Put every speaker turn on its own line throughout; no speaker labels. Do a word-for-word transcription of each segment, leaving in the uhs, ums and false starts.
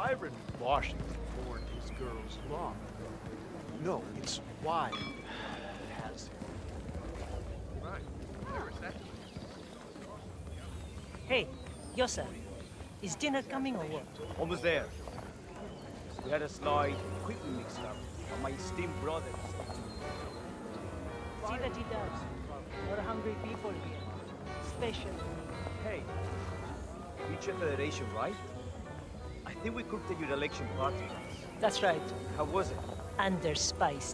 Byron Washington mourned his girl's loss. No, it's why it has him. Right.
Hey, Yosa, is dinner coming or what?
Almost there. We had a slight equipment mix-up, and my esteemed brother.
See that he does. We're hungry people here. Especially me.
Hey, Future Federation, right? I think we cooked at your election party.
That's right.
How was it?
Underspiced.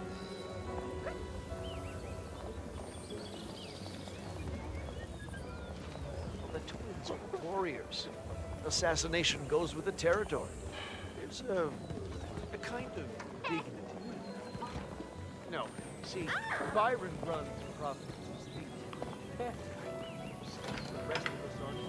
The twins are warriors. Assassination goes with the territory. There's a, a kind of dignity. No, see, Byron runs Prophet's Speak. The rest of us aren't.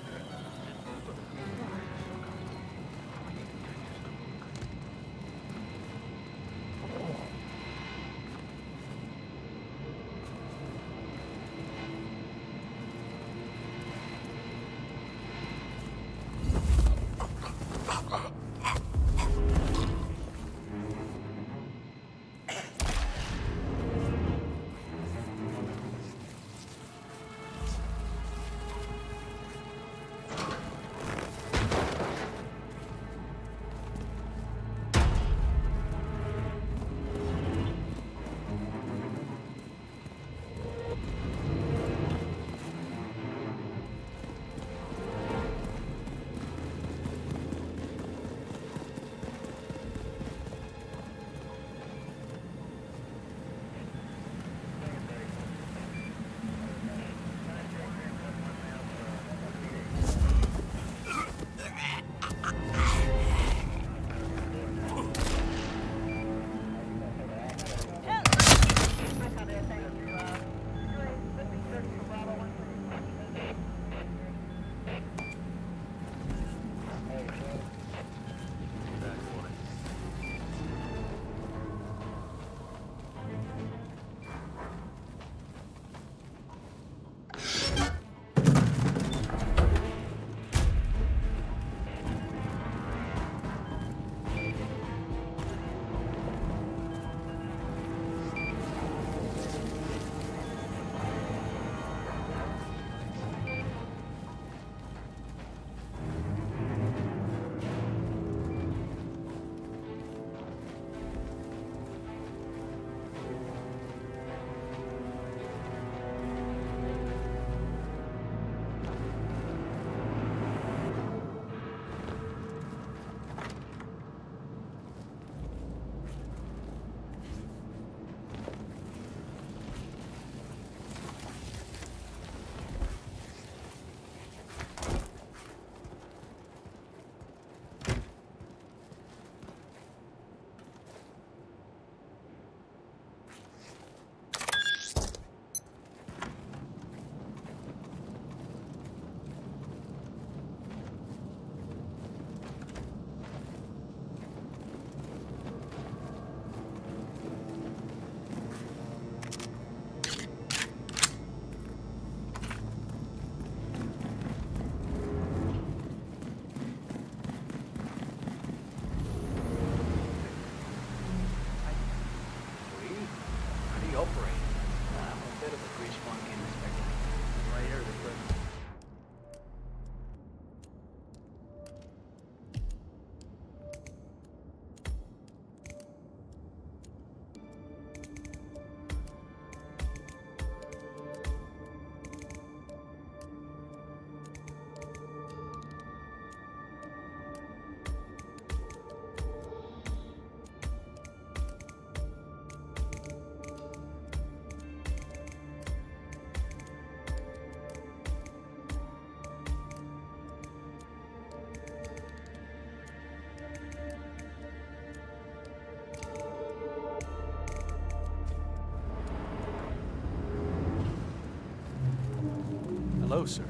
Hello, sir.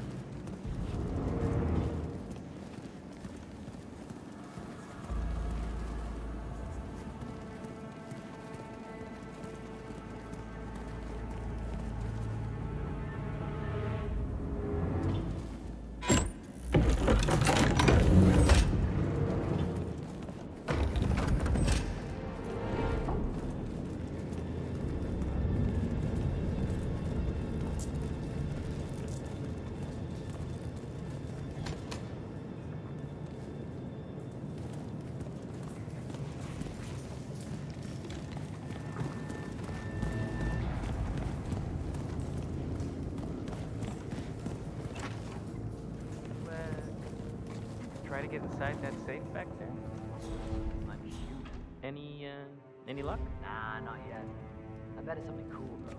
try to get inside that safe back there?
I'm shooting.
Any, uh, any luck?
Nah, not yet. I bet it's something cool, though.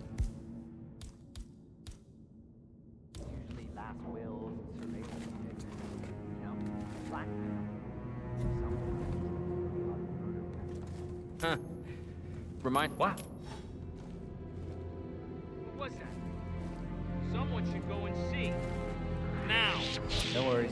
Usually last wills and surveillance kits. You know, blackmail. Something.
Huh. Remind, what?
What was that? Someone should go and see. Now!
No worries.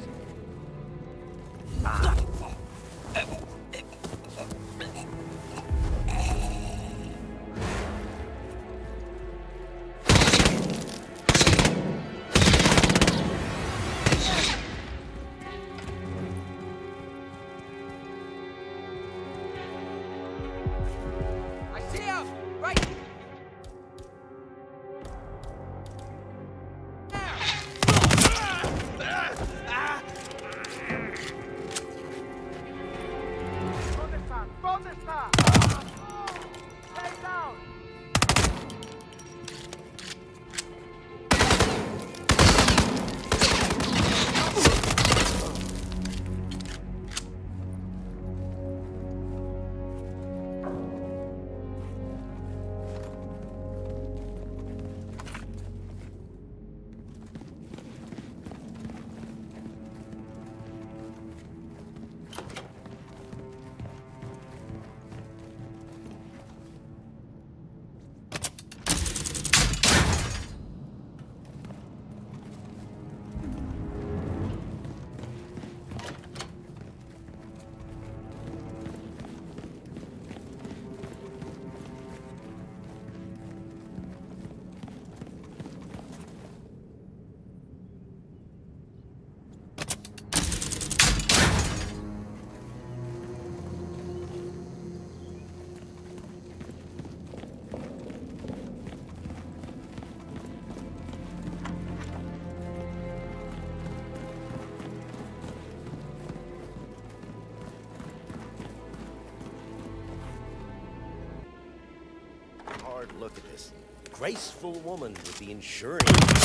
Look at this graceful woman with the ensuring.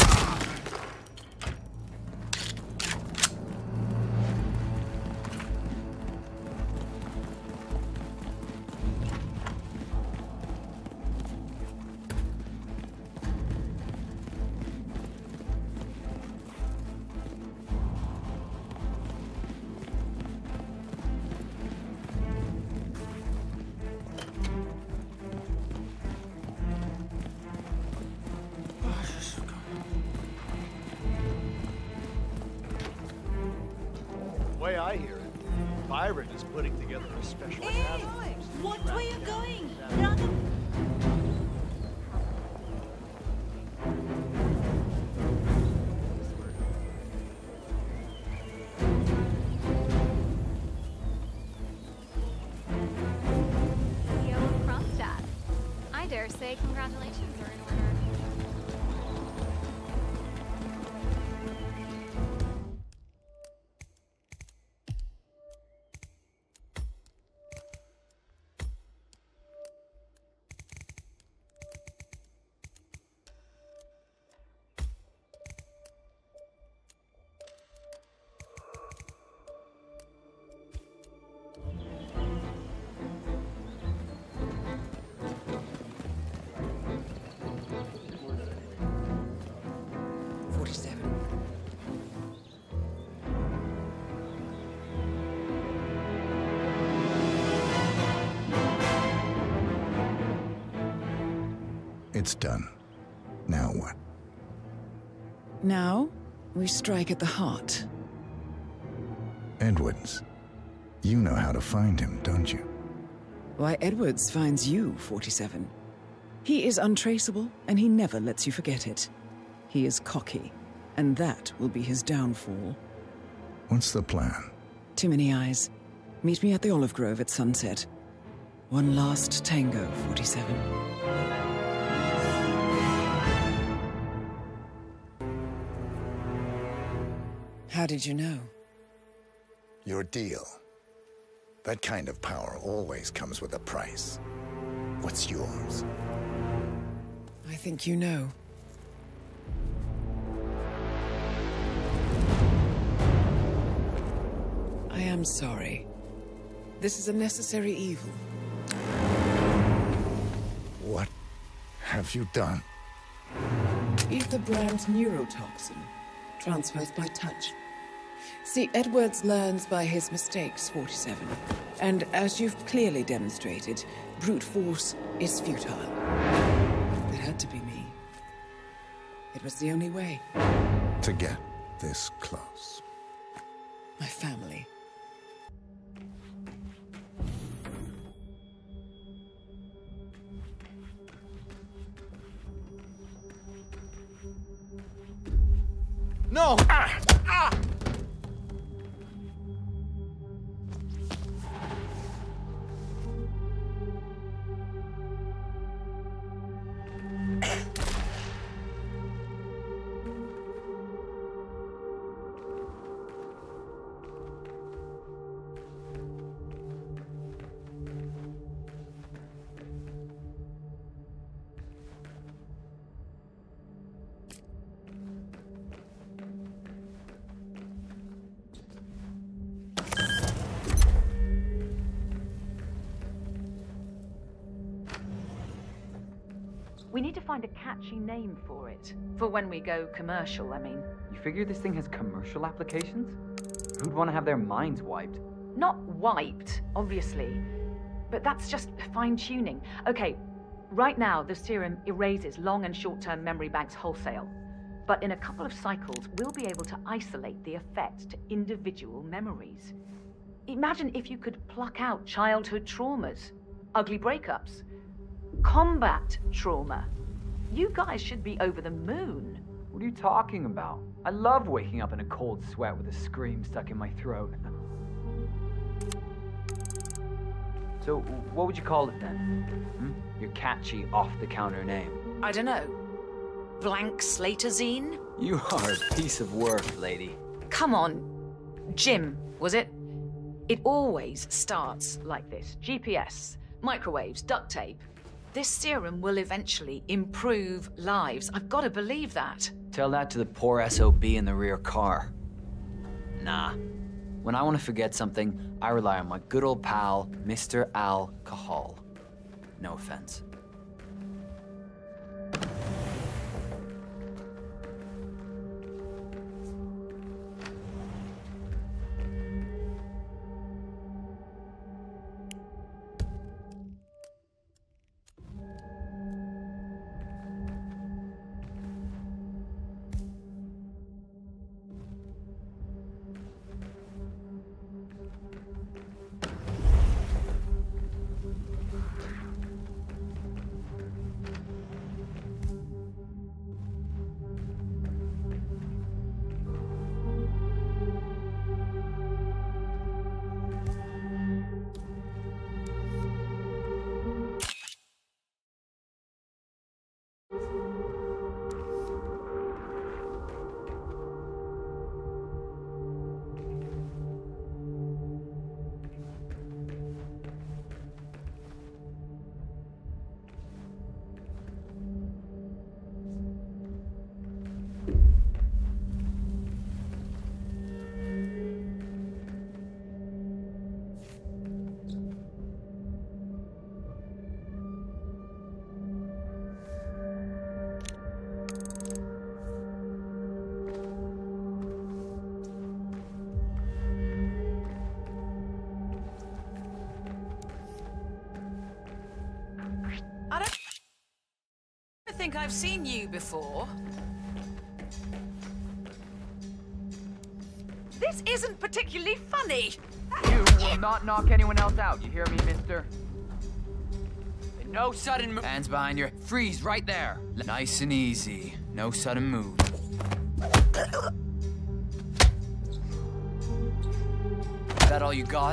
way I hear it, Byron is putting together a special
Hey,
task
oi!
force to
What
track
way you
down
going?
that-
Brother?
C E O of Kronstadt. I dare say congratulations are in order.
forty-seven.
It's done. Now what?
Now, we strike at the heart.
Edwards. You know how to find him, don't you?
Why, Edwards finds you, forty-seven. He is untraceable, and he never lets you forget it. He is cocky, and that will be his downfall.
What's the plan?
Too many eyes. Meet me at the Olive Grove at sunset. One last tango, forty-seven. How did you know?
Your deal. That kind of power always comes with a price. What's yours?
I think you know. I'm sorry. This is a necessary evil.
What have you done?
Ether brand neurotoxin transfers by touch. See, Edwards learns by his mistakes, forty-seven. And as you've clearly demonstrated, brute force is futile. It had to be me. It was the only way.
To get this close.
My family.
No! Ah! Ah!
We need to find a catchy name for it. For when we go commercial, I mean.
You figure this thing has commercial applications? Who'd want to have their minds wiped?
Not wiped, obviously. But that's just fine-tuning. Okay, right now the serum erases long and short-term memory banks wholesale. But in a couple of cycles, we'll be able to isolate the effect to individual memories. Imagine if you could pluck out childhood traumas, ugly breakups, combat trauma. You guys should be over the moon.
What are you talking about? I love waking up in a cold sweat with a scream stuck in my throat. So, what would you call it then? Hmm? Your catchy, off-the-counter name.
I don't know. Blank Slaterzine?
You are a piece of work, lady.
Come on. Jim, was it? It always starts like this. G P S, microwaves, duct tape. This serum will eventually improve lives. I've got to believe that.
Tell that to the poor S O B in the rear car. Nah. When I want to forget something, I rely on my good old pal, Mister Alcohol. No offense.
I think I've seen you before. This isn't particularly funny.
You will not knock anyone else out, you hear me, mister? And no sudden move. Hands behind your... Freeze right there. Nice and easy. No sudden move. Is that all you got?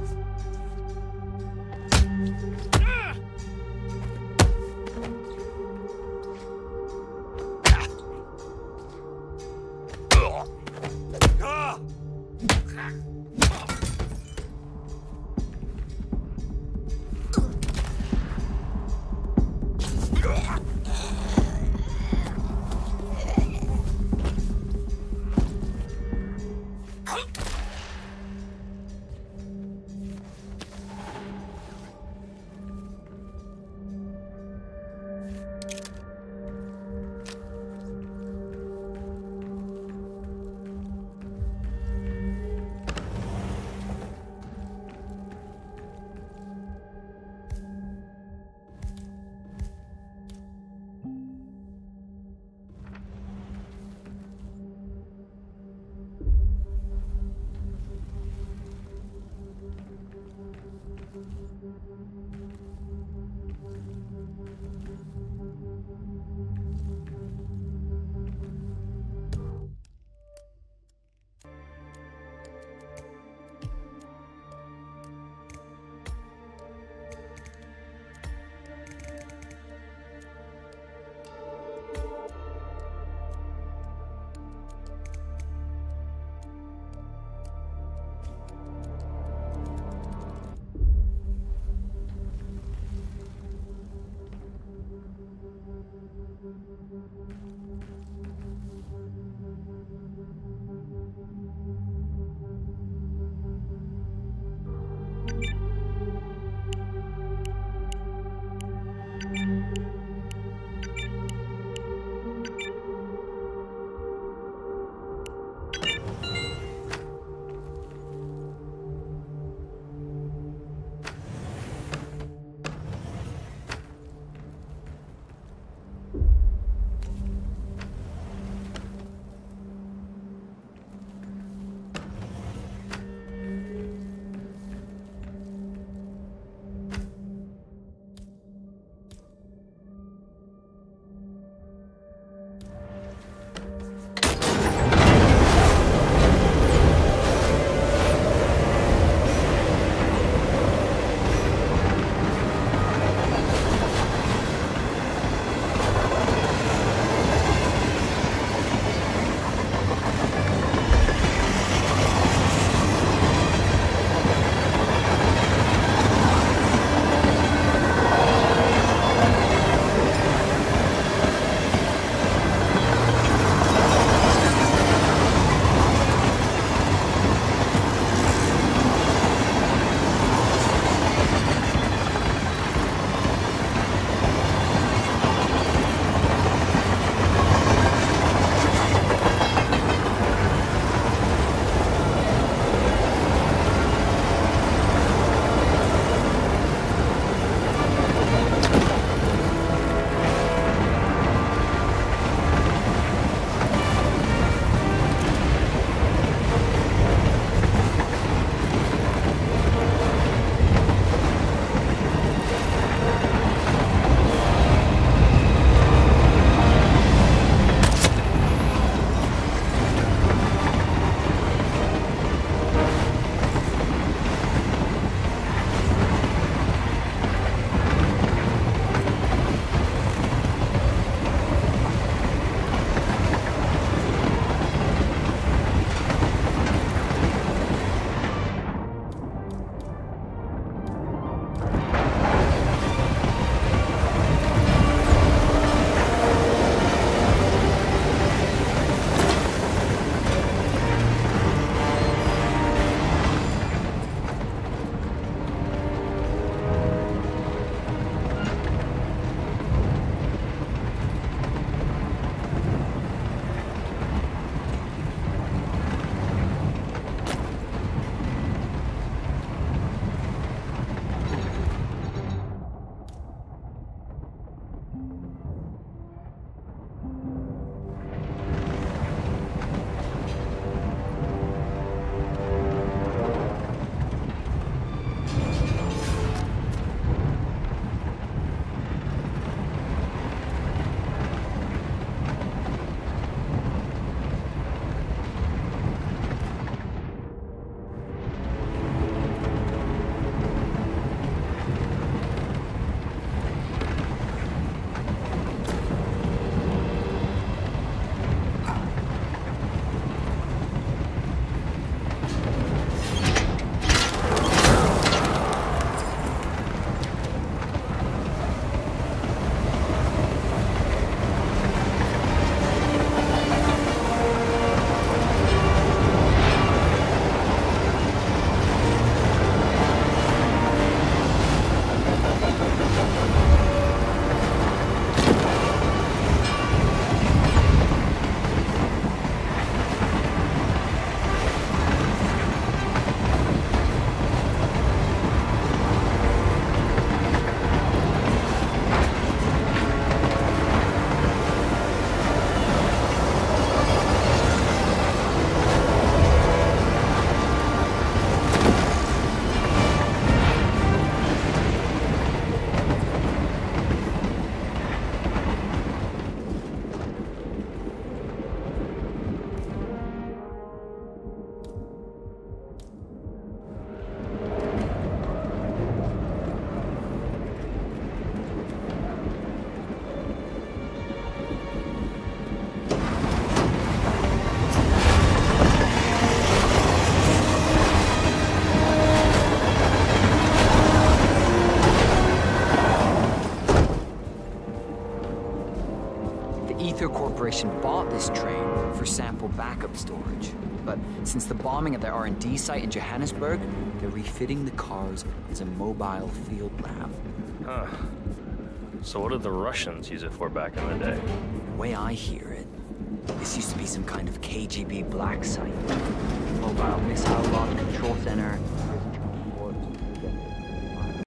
The Ether Corporation bought this train for sample backup storage. But since the bombing at their R and D site in Johannesburg, they're refitting the cars as a mobile field lab.
Huh. So what did the Russians use it for back in the day?
The way I hear it, this used to be some kind of K G B black site. Mobile missile launch control center,